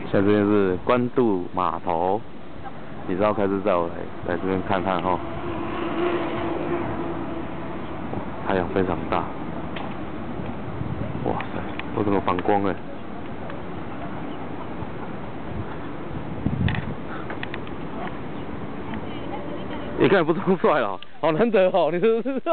现在这边是关渡码头，你知道开始载我来这边看看哈。太阳非常大，哇塞，都这么反光哎！你看不装帅了，好难得哦，你是不是？